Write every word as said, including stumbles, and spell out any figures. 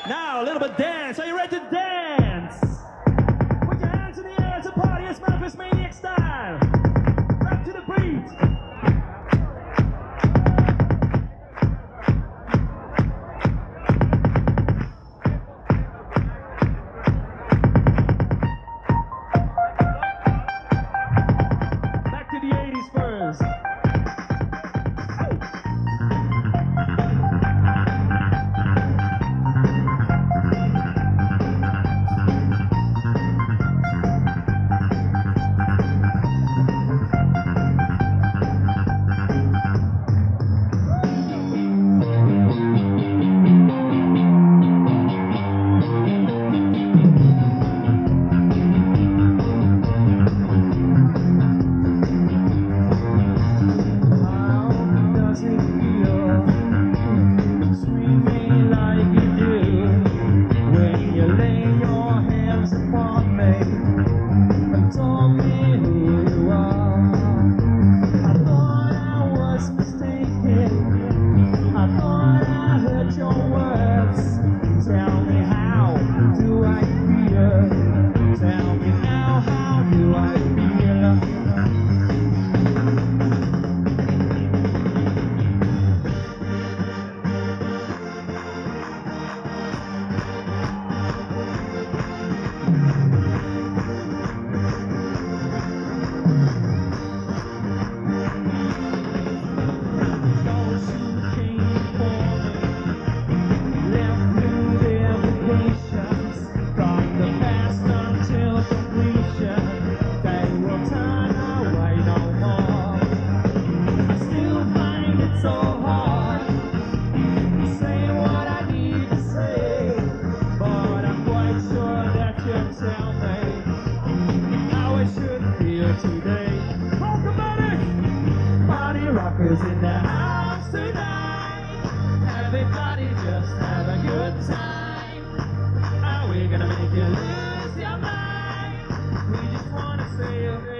Now, a little bit dance. Are you ready to dance? Put your hands in the air. It's a party. It's Memphis Maniac style. Rap to the beat. Back to the eighties first. Today, party rockers in the house tonight. Everybody just have a good time. Are we gonna make you lose your mind? We just wanna say